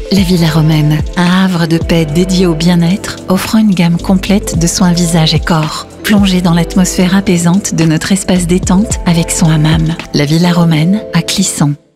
La Villa Romaine, un havre de paix dédié au bien-être, offrant une gamme complète de soins visage et corps. Plongez dans l'atmosphère apaisante de notre espace détente avec son hammam. La Villa Romaine à Clisson.